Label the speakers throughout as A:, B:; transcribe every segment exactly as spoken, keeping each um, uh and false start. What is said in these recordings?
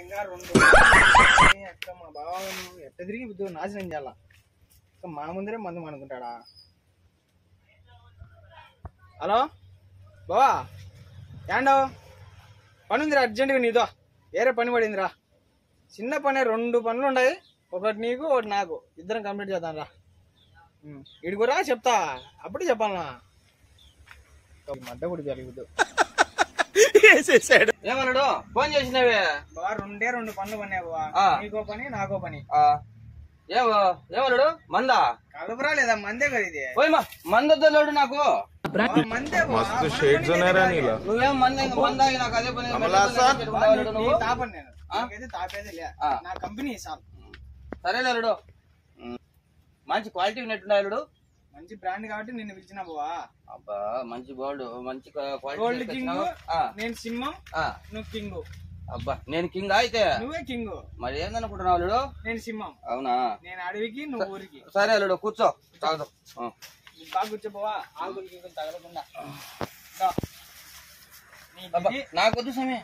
A: అక్క మా బావ ఎట్ట తిరిగి బుద్ధి నాశనం చేయాల మా ముందరే మందు అనుకుంటాడా. హలో బావా ఏండో పని ఉందిరా అర్జెంటుగా నీతో వేరే పని పడిందిరా. చిన్న పని రెండు పనులు ఉన్నాయి, ఒకటి నీకు ఒకటి నాకు, ఇద్దరం కంప్లీట్ చేద్దాం రా. ఇడుగురా చెప్తా అప్పుడు చెప్పాలనా మడ్డ కూడా జరుగుద్దు.
B: ఏమన్నాడు ఫోన్ చేసినవే
A: బావా రెండే రెండు పనులు పన్నాయి బావా, నీకో పని నాకో పని.
B: ఏమో ఏమన్నాడు మందా
A: కలుపురా లేదా మందే కదా ఇది.
B: మందొద్దు నాకు
A: మందే
B: నువ్వేం మంది మందాగి నాకు అదే పని
A: తాపని నేను నాకైతే తాపేది లే, నా కంపెనీ సార్.
B: సరేలే అల్లుడు, మంచి క్వాలిటీ ఉన్నట్టున్నాడు,
A: మంచి బ్రాండ్ కాబట్టి నిన్ను పిలిచినా బావా.
B: అబ్బా మంచి గోల్డ్ మంచి
A: గోల్డ్ కింగ్, నేను సింహం నువ్వు కింగ్.
B: అబ్బా నేను కింగ్ అయితే
A: నువ్వే కింగ్.
B: మరి ఏందనుకుంటున్నావు అల్లుడు?
A: నేను సింహం.
B: అవునా?
A: నేను అడవికి నువ్వు ఊరికి.
B: సరే అల్లుడు కూర్చో తాగుదాం.
A: బాగా కూర్చో బావా, ఆకులు గీకులు తగలకుండా.
B: నాకు వద్దు స్వామి,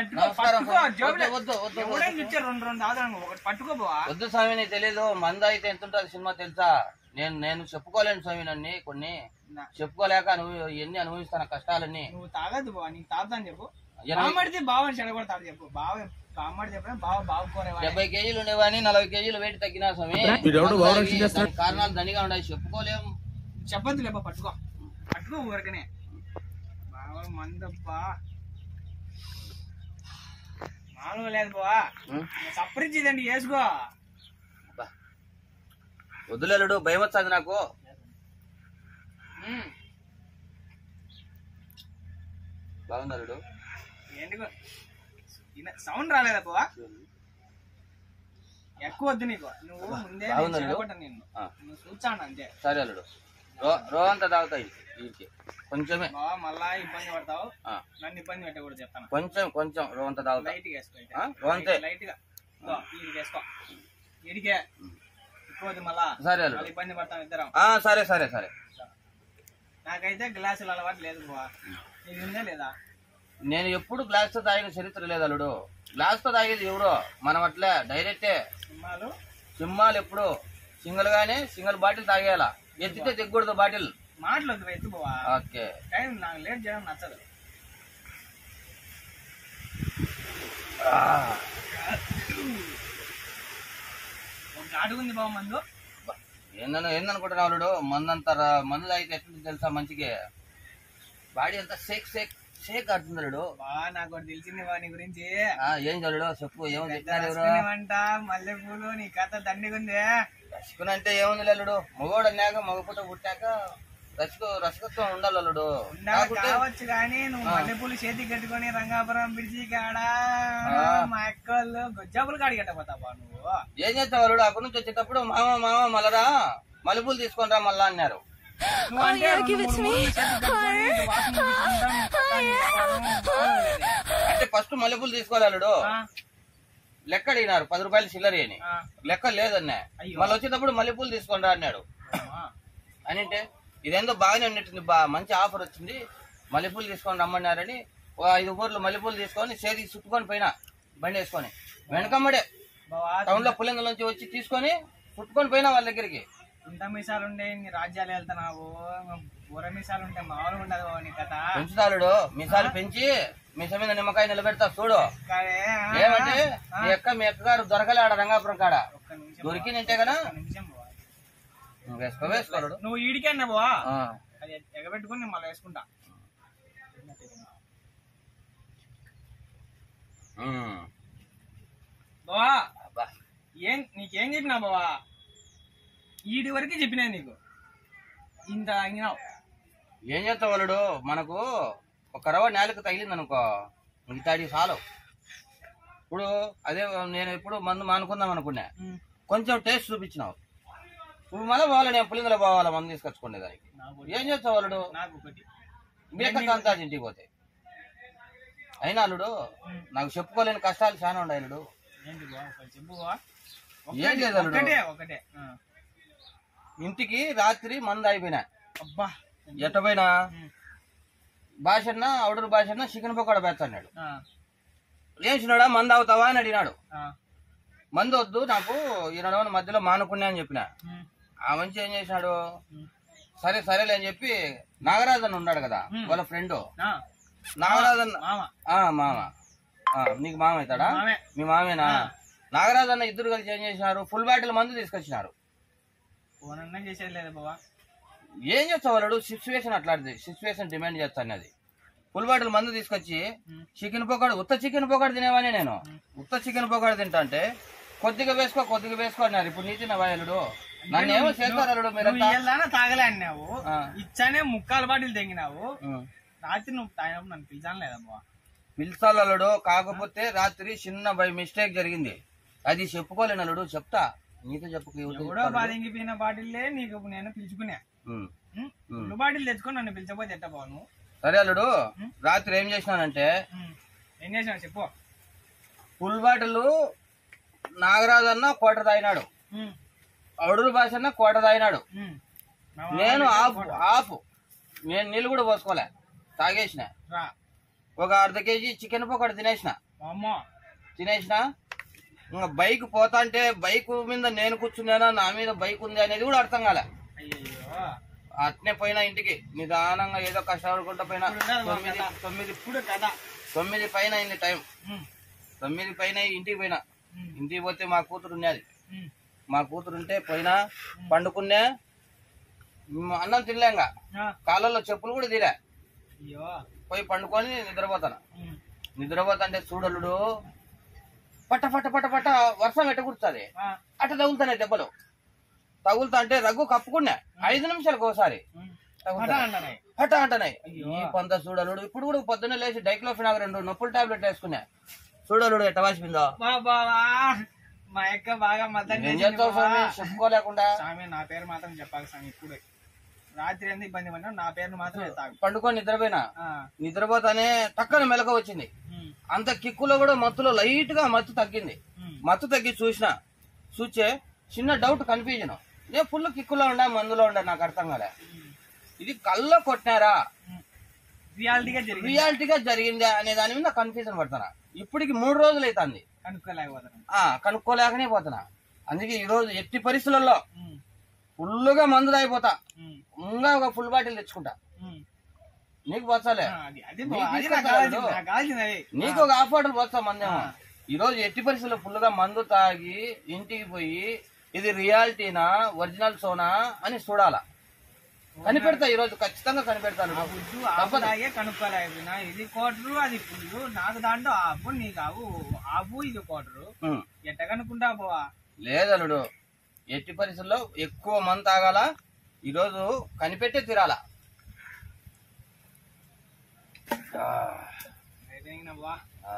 A: పట్టుకో బావా.
B: వద్దు స్వామి నీకు తెలీదు, మంద అయితే ఎంత ఉంటుంది సినిమా తెలుసా? నేను నేను చెప్పుకోలేను స్వామి, నన్ను కొన్ని చెప్పుకోలేక అనుభవి ఎన్ని అనుభవిస్తాను కష్టాలన్నీ.
A: నువ్వు తాగద్దు బావా, నీకు తాగుతాను చెప్పు. బామ్మడితే బావని చెడగొడతాడు చెప్పు. బావ బామ్మడి చెప్పిన బావ బాగుకోరేవా.
B: డెబ్బై కేజీలు ఉండేవాని నలభై కేజీలు వెయిట్ తగ్గినా స్వామి, కారణాలు దండిగా ఉన్నాయి, చెప్పుకోలేము.
A: చెప్పద్దు లేప, పట్టుకో పట్టుకో ఊరకనే. బావ మందబ్బా మామూలుగా లేదు బావా, సప్పరించిదండి వేసుకో.
B: వద్దులేడు భయం వచ్చాది నాకు. బాగున్నాడు
A: ఎందుకు సౌండ్ రాలేదా బావా? ఎక్కువ వద్దు నీకు, నువ్వు ముందే నిన్ను నువ్వు చూచాను అంతే.
B: సరే అల్లుడు, రో అంతా తాగుతాయి కొంచెమే
A: బావా, మళ్ళా ఇబ్బంది పడతావు, నన్ను ఇబ్బంది పెట్టకూడదు చెప్తాను.
B: కొంచెం కొంచెం రో అంతా తాగుతా.
A: లైట్ గా వేసుకో, లైట్ గా ఇది వేసుకో, ఇడికే ఎక్కువ మళ్ళా.
B: సరే అల్లుడు,
A: ఇబ్బంది పడతాం ఇద్దరం.
B: సరే సరే సరే.
A: నాకైతే గ్లాసులు అలవాటు లేదు బావా, నీకు ఉందా లేదా?
B: నేను ఎప్పుడు గ్లాస్ తో తాగిన చరిత్ర లేదు అల్లుడు. గ్లాస్ తో తాగేది ఎవరో, మనం అట్లే డైరెక్టే.
A: సింహాలు
B: సింహాలు ఎప్పుడు సింగిల్ గానే సింగిల్ బాటిల్ తాగేయాల, ఎత్తితే తెగకూడదు బాటిల్.
A: మాటలు వద్దు ఎత్తు బావా.
B: ఓకే
A: టైం నాకు లేట్ చేయడం నచ్చదు. ఒక ఘాటుకుంది బావ మందు.
B: ఏందన్నా ఏందనుకుంటున్నావు అల్లుడు? మందంతా మందు తాగితే ఎట్లుంది తెలుసా? మంచిగా బాడీ అంతా షేక్ షేక్ షేక్ ఆడుతుంది అల్లుడు.
A: బా నాకు తెలిసింది వాని గురించి.
B: ఏం చల్లుడు చెప్పు, ఏమో చెప్పినారు?
A: అంట మల్లె పూలు నీ కథ దండిగుంది.
B: రసికుని అంటే ఏముంది అల్లుడు, మగోడు అన్నాక మగపుట్ట పుట్టాక రసికు రసికత్వం ఉండాలి అల్లుడు.
A: కావచ్చు కానీ నువ్వు మల్లె పూలు చేతికి కట్టుకొని రంగాపురం బ్రిడ్జి కాడ మా అక్క వాళ్ళు గొజ్జాపులు కాడి కట్టపోతావా నువ్వు?
B: ఏం చేస్తావు అల్లుడు? అక్కడి నుంచి వచ్చేటప్పుడు మామ మామ మళ్ళరా మల్లెపూలు తీసుకొని రా మళ్ళా అన్నారు. అంటే ఫస్ట్ మల్లెపూలు తీసుకోవాలి అల్లుడు, లెక్క అడిగినారు పది రూపాయలు చిల్లరి అని, లెక్క లేదన్నా. మళ్ళీ వచ్చేటప్పుడు మల్లెపూలు తీసుకొని రా అన్నాడు. అని అంటే ఇదేందో బాగానే ఉన్నట్టుంది, బా మంచి ఆఫర్ వచ్చింది, మల్లెపూలు తీసుకొని రమ్మన్నారని ఓ ఐదు ఊర్లు మల్లెపూలు తీసుకొని చేతి చుట్టుకొని పోయినా బండి వేసుకొని. వెనకమ్మడే టౌన్ లో పులింగల నుంచి వచ్చి తీసుకొని చుట్టుకొని పోయినా వాళ్ళ దగ్గరికి.
A: ఇంత మీసాలు ఉండే రాజ్యాలు వెళ్తున్నావు, బుర్ర మీసాలు ఉంటే మామూలుగా ఉండదు నీ కథ.
B: పెంచుతాడు మీసాలు పెంచి మీస మీద నిమ్మకాయ నిలబెడతా చూడు. ఏమంటే మీ అక్క మీ అక్క గారు దొరకలే ఆడ రంగాపురం కాడ, దొరికినంటే కదా వేసుకో వేసుకోడు.
A: నువ్వు ఈడికే అన్నా బావా, అది ఎగబెట్టుకుని మళ్ళీ వేసుకుంటా. బావా ఏం నీకేం చెప్పినా బావా, ఈడి వరకే చెప్పినా నీకు, ఇంత అంగినావు.
B: ఏం చేస్తావు వాళ్ళు? మనకు ఒక రవ్వ నేలకు తగిలింది అనుకో మిగతాడి చాలు. ఇప్పుడు అదే నేను ఎప్పుడు మందు మానుకుందాం అనుకున్నా, కొంచెం టేస్ట్ చూపించినావు, ఇప్పుడు మళ్ళీ పోవాలి, నేను పులింగలో పోవాలా మందు తీసుకొచ్చుకునే దానికి. ఏం చేస్తావు వాళ్ళు? బేకంతా ఇంటికి పోతే అయినా అల్లుడు నాకు చెప్పుకోలేని కష్టాలు చాలా ఉన్నాయి అల్లుడు. ఏం లేదు అల్లుడు, ఇంటికి రాత్రి మందు అయిపోయినా
A: అబ్బా
B: ఎట్టపోయినా భాషన్న అవుడూరు భాషన్న చికెన్ పకోడా పెడతాడు. ఏం చిన్నోడా మందు అవుతావా అని అడిగినాడు.
A: ఆ,
B: మందు వద్దు నాకు ఈ రెండు మధ్యలో మానుకున్నా అని చెప్పిన.
A: ఉమ్,
B: ఆ మంచి ఏం చేసినాడు,
A: ఉమ్,
B: సరే సరేలే అని చెప్పి నాగరాజన్ ఉన్నాడు కదా వాళ్ళ ఫ్రెండ్
A: ఆ,
B: నాగరాజన్
A: మామ
B: ఆ మామ ఆ, నీకు మామ అవుతాడా?
A: మామే.
B: మీ మామేనా? నాగరాజన్న ఇద్దరు కలిసి ఏం చేసినారు, ఫుల్ బాటిల్ మందు తీసుకొచ్చినారు.
A: ఫోన్ అన్నా చేసేది లేదా బావా?
B: ఏం చేస్తావు వాళ్ళు, సిచ్యువేషన్ అట్లాంటిది, సిచ్యువేషన్ డిమాండ్ చేస్తాను. అది ఫుల్ బాటిల్ మందు తీసుకొచ్చి చికెన్ పకోడీ, ఉత్త చికెన్ పకోడీ తినేవానే నేను. ఉత్త చికెన్ పకోడీ తింటా అంటే కొద్దిగా వేసుకో కొద్దిగా వేసుకో అన్నారు. ఇప్పుడు నీ తిన్న వాయలుడు నన్ను ఏమో చేస్తారు అల్లుడు మీరంతా.
A: ఇయ్యాలనా తాగలే అన్నావు,
B: ఆ.
A: ఇచ్చానే ముక్కాలు బాటిల్ తెంగినావు.
B: ఉం.
A: రాత్రి నువ్వు తాగినప్పుడు నన్ను పిలిచాను లేదా బావా?
B: పిలిచాలి అల్లుడు, కాకపోతే రాత్రి చిన్న బై మిస్టేక్ జరిగింది, అది చెప్పుకోలేను అల్లుడు. చెప్తా నీతో చెప్పుకో.
A: ఎవడో బాధింగిపోయిన బాటిల్లే నీకు నేను పిలుచుకున్నా. ఫుల్ బాటిల్ తెచ్చుకొని నన్ను పిలిచకపోతే ఎట్ట బావ నువ్వు?
B: సరే అల్లుడు, రాత్రి ఏం చేసినానంటే
A: ఉమ్, ఏం చేసినావు చెప్పు.
B: ఫుల్ బాటిల్ నాగరాజన్న కోట తాగినాడు,
A: ఉమ్,
B: అడురు భాషన్న కోట తాగినాడు.
A: ఉమ్,
B: నేను ఆపు ఆపు నేను నీళ్ళు కూడా పోసుకోలే, తాగేసిన.
A: రా
B: ఒక అర్ధ కేజీ చికెన్ పకోడీ తినేసిన
A: అమ్మో.
B: తినేసిన ఇంకా బైక్ పోతా అంటే బైక్ మీద నేను కూర్చున్నానా నా మీద బైక్ ఉంది అనేది కూడా అర్థం కాలే.
A: అయ్యో
B: అట్నే పోయినా ఇంటికి నిదానంగా, ఏదో కష్టపడుకుంటా పోయినా. తొమ్మిది తొమ్మిది
A: ఇప్పుడు కదా
B: తొమ్మిది పైన అయింది టైం,
A: ఉమ్,
B: తొమ్మిది పైన ఇంటికి పోయినా.
A: ఉమ్,
B: ఇంటికి పోతే మా కూతురు ఉన్నది,
A: ఉమ్,
B: మా కూతురు ఉంటే పోయినా పండుకున్నా. మ్, అన్నం తినలేంగా,
A: ఆ,
B: కాళ్ళల్లో చెప్పులు కూడా తీరా,
A: అయ్యో
B: పోయి పండుకొని నిద్రపోతాను.
A: ఉమ్,
B: నిద్రపోతా అంటే చూడలుడు పట్ట పట్ట పట్ట పట్ట వర్షం ఎట్ట కుడుతుంది,
A: ఆ,
B: అట్ట తగులుతాయి దెబ్బలు. తగులుతా అంటే రగ్గు కప్పుకున్నా, ఐదు నిమిషాలకు ఒకసారి
A: ఉమ్,
B: తగులుతాయి.
A: అటా అంటానే.
B: హఠ అంటనాయి.
A: అయ్యో.
B: ఈ పంత చూడలుడు ఇప్పుడు కూడా పొద్దున్నే లేచి డైక్లోఫినాక్ రెండు నొప్పుల టాబ్లెట్ వేసుకున్నా. చూడలుడు ఎట్ట వాసిపోయిందో.
A: బా బావా, మా అక్క బాగా మద్దతు
B: ఏం
A: చేసింది
B: చేస్తావు
A: బావా.
B: స్వామి చెప్పుకోలేకుండా.
A: స్వామి నా పేరు మాత్రం చెప్పాలి స్వామి. ఇప్పుడు రాత్రి ఎంత ఇబ్బంది పడినా నా పేరును మాత్రం తాగు.
B: పండుకొని నిద్రపోయినా,
A: ఆ,
B: నిద్రపోతానే టక్కన మెలక వచ్చింది.
A: ఉమ్,
B: అంత కిక్కులో కూడా మత్తులో లైట్ గా మత్తు తగ్గింది.
A: ఉమ్,
B: మత్తు తగ్గి చూసిన చూచే చిన్న డౌట్ కన్ఫ్యూజన్, నేను ఫుల్ కిక్కులో ఉండా మందులో ఉండా నాకు అర్థం కాలే.
A: ఉమ్,
B: ఇది కళ్ళ కొట్టినారా
A: ఉమ్. రియాలిటీగా జరిగింది
B: రియాలిటీగా జరిగిందా అనే దాని మీద కన్ఫ్యూజన్ పడుతున్నా. ఇప్పటికి మూడు రోజులు అవుతుంది,
A: కనుక్కోలేకపోతాను.
B: ఆ కనుక్కోలేకనే పోతున్నా. అందుకే ఈ రోజు ఎట్టి పరిస్థితులలో
A: ఉమ్,
B: ఫుల్గా మందు తాగిపోతా,
A: ఉమ్,
B: ఇంకా ఒక ఫుల్ బాటిల్ తెచ్చుకుంటా.
A: ఉమ్.
B: నీకు పోసాలే,
A: ఆ, అది అది
B: నీకు
A: బావ, అది నాకు
B: తీసుకొస్తా
A: కావాల్సింది,
B: అల్లుడు.
A: నాకు కావాల్సింది అది.
B: నీకు ఒక హాఫ్ బాటిల్ పోస్తా మందేమో. ఈ రోజు ఎట్టి పరిస్థితుల్లో ఫుల్ గా మందు తాగి ఇంటికి పోయి ఇది రియాలిటీనా ఒరిజినల్ సోనా అని చూడాలా. కనిపెడతా ఈ రోజు ఖచ్చితంగా కనిపెడతాను.
A: ఆ బుజ్జు ఆపు తాగే కనుక్కోలేకపోయినా ఇది కోటరు అది పుల్లు, నాకు దాంట్లో ఆపు నీకు ఆవు ఆపు ఇది కోటరు.
B: ఉమ్.
A: ఎట్ట కనుక్కుంటా పోవా?
B: లేదలుడు, ఎట్టి పరిస్థితుల్లో ఎక్కువ మందు తాగాల, ఈ రోజు కనిపెట్టే తిరాలా.
A: అయితే ఇంక బావ.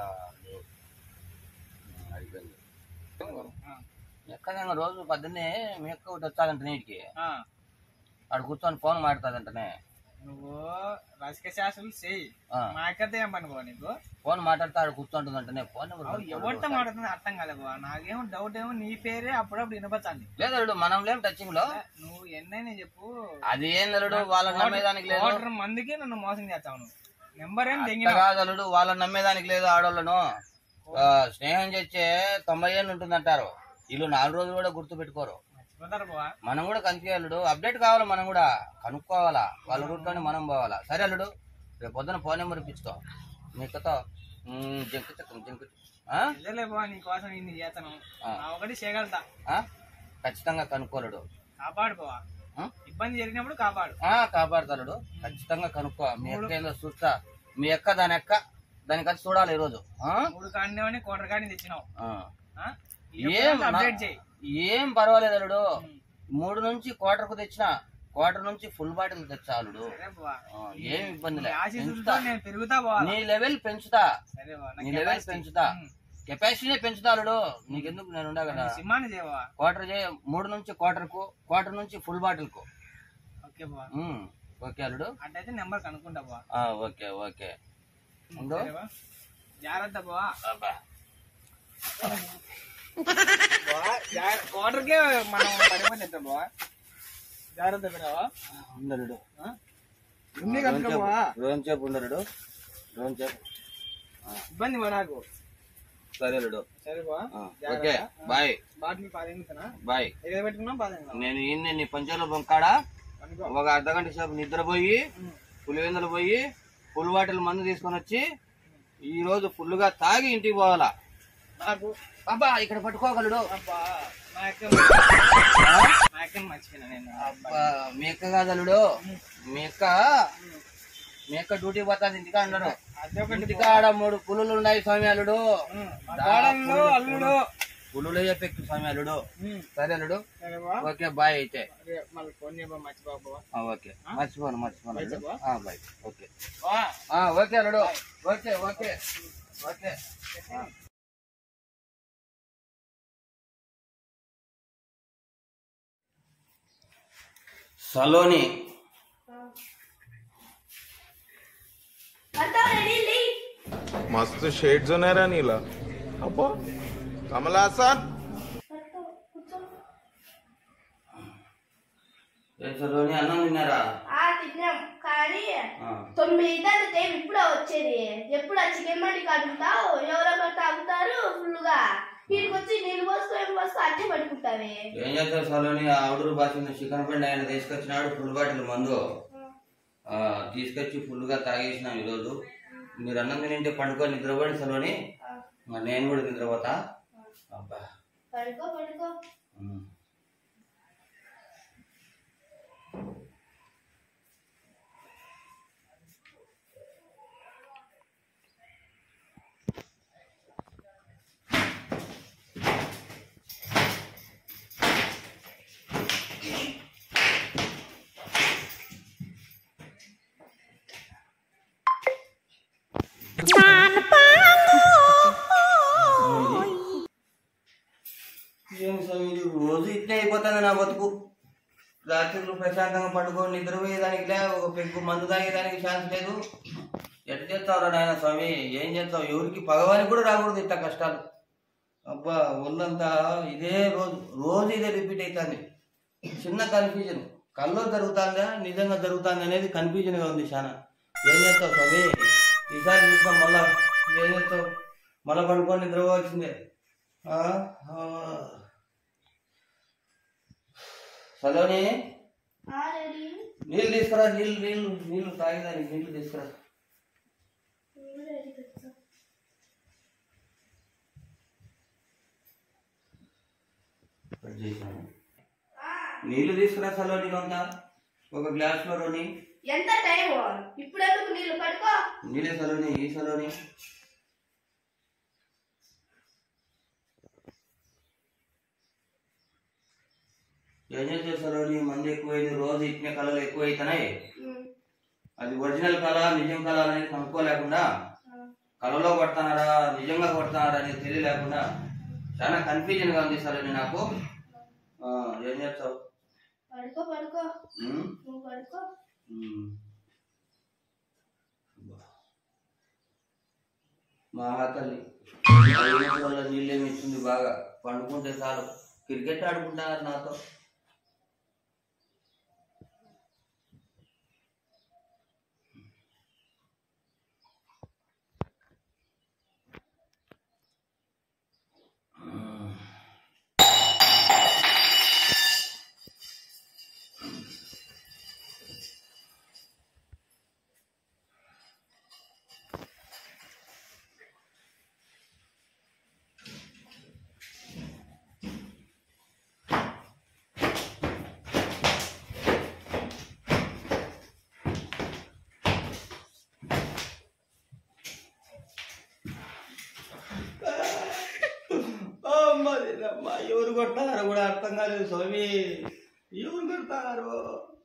A: ఆ,
B: ఎక్కడ రోజు పొద్దున్నే మీ ఎక్క ఒకటి వచ్చాదంట నీటికి,
A: ఆ.
B: ఆడు కూర్చొని ఫోన్ మాట్లాడతాదంటనే.
A: నువ్వు రాజకీయ శాస్త్రాలు చెయ్యి,
B: ఆ.
A: మా అక్కడితే ఏం పనుకో నీకు.
B: ఫోన్ మాట్లాడితే ఆడు కూర్చుంటుందంటనే. ఫోన్ నెంబర్
A: అవు ఎవరితో మాట్లాడుతుంది అర్థం కాలే బావ. నాకేమో డౌట్ ఏమో నీ పేరే అప్పుడప్పుడు వినపచ్చాలి.
B: లేదలుడు, మనం లేం టచింగ్ లో.
A: నువ్వు ఎన్నైనా చెప్పు,
B: అది ఏం నలుడు వాళ్ళని నమ్మేదానికి లేదు.
A: కోటరు మందికి నన్ను మోసం చేస్తావు నువ్వు. నెంబర్ ఏం
B: అట్ట
A: తెంగినా
B: కాదలుడు, వాళ్ళని నమ్మేదానికి లేదు. ఆడోళ్ళను ఆ, స్నేహం చేస్తే తొంభై ఏళ్ళు ఉంటుందంటారు, వీళ్ళు నాలుగు రోజులు కూడా గుర్తు పెట్టుకోరు.
A: మర్చిపోతారు బావ.
B: మనం కూడా కనిపించాలడు, అప్డేట్ కావాలి, మనం కూడా కనుక్కోవాలా, వాళ్ళ రూట్లోనే మనం పోవాలా. సరే అల్లుడు, రేపు పొద్దున ఫోన్ నెంబర్ ఇప్పించుకో మీకతో జంకు చక్కం జంకు. ఆ?
A: ఇదేలే బావ, నీ కోసం ఇన్ని చేతను
B: ఆ.
A: నా ఒకటి చేయగలుగుతా.
B: ఆ? ఖచ్చితంగా కనుక్కోలేడు.
A: కాపాడు బావ,
B: ఆ?
A: ఇబ్బంది జరిగినప్పుడు కాపాడు.
B: ఆ, కాపాడతాడు. ఖచ్చితంగా కనుక్కో. మీ అక్క ఏందో చూస్తా, మీ అక్క దాని అక్క దానికి వచ్చి చూడాలి ఈరోజు. ఆ?
A: మూడు కాడినేవని కోటర్ కాడిని తెచ్చినావు.
B: ఆ.
A: ఆ?
B: ఏం
A: ఇదొక్కటి అప్డేట్ చేయి.
B: ఏం పర్వాలేదు అల్లుడు, మూడు నుంచి క్వార్టర్కు తెచ్చిన, క్వార్టర్ నుంచి ఫుల్ బాటిల్ తెచ్చాలుడు.
A: సరే బావ,
B: ఏం ఇబ్బంది
A: నీ
B: లేదు,
A: ఆశీస్సులతో నేను పెరుగుతా బావ.
B: నీ లెవెల్ పెంచుతా,
A: సరే బావ, నా
B: నీ లెవెల్
A: capacity.
B: పెంచుతా,
A: ఉమ్.
B: కెపాసిటీనే పెంచుతాడు. నీకెందుకు, నేను ఉండా కదా.
A: నీ సింహాన్ని చేయవా?
B: క్వార్టర్ చేయ, మూడు నుంచి క్వార్టర్ కు, క్వార్టర్ నుంచి ఫుల్ బాటిల్ కు.
A: ఓకే బావ,
B: ఉమ్, ఓకే అల్లుడు.
A: అట్టయితే నెంబర్ కనుక్కుంటా బావ.
B: ఆ, ఓకే ఓకే ఉండు.
A: సరే బావ, జాగ్రత్త బావ.
B: అబ్బా.
A: కోటర్కే మనం పడిపోయి చెప్తాం బావ. జాగ్రత్త పెడవా
B: ఉండలుడు,
A: ఉంది కనుక బావ.
B: రోజు చెప్పు ఉండలుడు, రోజు చెప్పు.
A: ఇబ్బంది బావ నాకు.
B: సరే అల్లుడు.
A: సరే బావా.
B: Okay bye.
A: బాటిల్ పాదెంగుతున్నా
B: బాయ్.
A: ఎక్కడ పెట్టుకున్నాం పాదెంగు.
B: నేను ఈయన నీ పంచాల బొంకాడా ఒక అర్ధ గంట సేపు నిద్రపోయి పులివెందులు పోయి ఫుల్ బాటిల్ మందు తీసుకొని వచ్చి ఈ రోజు ఫుల్ గా తాగి ఇంటికి పోవాలా.
A: నాకు
B: అబ్బా ఇక్కడ పట్టుకోగలడు.
A: అబ్బా మా అక్క మా అక్కని మర్చిపోయినా నేను.
B: అబ్బా మీ అక్క కాదలుడు, మీ అక్క మీ అక్క డ్యూటీ పోతాది ఇంటికా అన్నాడు. ఇంటికాడ మూడు పులులు ఉన్నాయి స్వామి అల్లుడు.
A: అల్లుడు
B: పులులు ఎఫెక్ట్ స్వామి అల్లుడు. సరే అల్లుడు. Okay bye. అయితే
A: మళ్ళీ ఫోన్ మర్చిపోబా.
B: ఓకే మర్చిపోను మర్చిపోను బాయ్. ఓకే ఓకే అల్లుడు. Okay okay okay. సలోని
C: मस्त शेड्स नाही रा नीला अप्पा कमला असा
B: సలోని అన్నం తిన్నారా?
D: తిన్నాం కానీ తొమ్మిది అయితే ఇప్పుడే వచ్చేది. ఎప్పుడు ఆ చికెన్ మండి కడుగుతావు, ఎవరో తాగుతారు ఫుల్గా. వీడికి వచ్చి నీళ్ళు పోస్తూ ఏం పోస్తూ అట్టే పడుకుంటావే.
B: ఏం చేస్తావు సలోని? ఆ అవుడూరు భాష చికెన్ పండి ఆయన తీసుకొచ్చినాడు ఫుల్ బాటిల్ మందు తీసుకొచ్చి ఫుల్ గా తాగేసినాం ఈరోజు. మీరు అన్నం తింటే పండుకొని నిద్రపోండి సలోని, నేను కూడా నిద్రపోతా. అబ్బా
D: పడుకో పడుకో.
B: రోజు ఇట్లే అయిపోతుంది నా బతుకు. రాత్రులు ప్రశాంతంగా పడుకొని నిద్రపోయేదానికి లే, ఒక పెగ్గు మందు తాగేదానికి ఛాన్స్ లేదు. ఎట్లా చేస్తావురా నాయన స్వామి? ఏం చేస్తావు? ఎవరికి భగవానికి కూడా రాకూడదు ఇట్లా కష్టాలు. అబ్బా ఒళ్ళంతా ఇదే రోజు రోజు ఇదే రిపీట్ అవుతుంది. చిన్న కన్ఫ్యూజన్, కల్లో జరుగుతుందా నిజంగా జరుగుతుంది అనేది కన్ఫ్యూజన్ గా ఉంది చాలా. ఏం చేస్తావు స్వామి? ఈసారి చూస్తాం మళ్ళా. ఏం చేస్తావు? మళ్ళా పడుకొని నిద్రపోవాల్సిందే. సలోని నీళ్ళు తీసుకురా. నీళ్ళు నీళ్ళు నీళ్ళు తాగేదానికి నీళ్ళు తీసుకురా. నీళ్ళు తీసుకురా సలోని. కొంత ఒక గ్లాస్ లో రోని.
D: ఎంత టైం ఇప్పుడు ఎందుకు నీళ్ళు పడుకో.
B: నీళ్ళే సలోని. ఈ సలోని ఏం చేసే సలోని? మంది ఎక్కువైంది, రోజు ఇట్నే కళలు ఎక్కువ అవుతున్నాయి. అది ఒరిజినల్ కళ నిజం కళ అనేది కనుక్కోలేకుండా, కళలో కొడుతున్నారా నిజంగా కొడుతున్నారా అనేది తెలియలేకుండా చాలా కన్ఫ్యూజన్ గా ఉంది సలోని నాకు. ఏం చేస్తావు?
D: పడుకో పడుకో పడుకో.
B: మా తల్లి వల్ల నీళ్ళేమి ఇస్తుంది బాగా. పండుకుంటే చాలు. క్రికెట్ ఆడుకుంటున్నారు నాతో. ఎవరు కొట్టారో కూడా అర్థం కాలేదు స్వామి. ఎవరు కొడతారు?